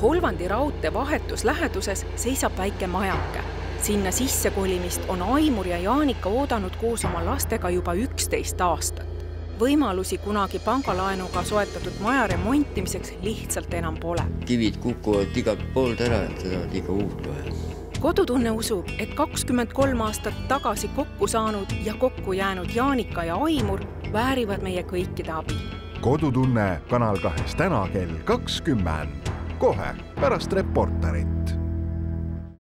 Holvandi raudtee vahetus läheduses seisab väike majake. Sinna sisse kolimist on Aimur ja Jaanika oodanud koos oma lastega juba 11 aastat. Võimalusi kunagi pangalaenuga soetatud maja remontimiseks lihtsalt enam pole. Kivid kukuvad igalt poolt ära, et seda on iga uut vaja. Kodutunne usub, et 23 aastat tagasi kokku saanud ja kokku jäänud Jaanika ja Aimur väärivad meie kõikide abi. Kodutunne Kanal 2 täna kell 20. Kohe pärast Reporterit.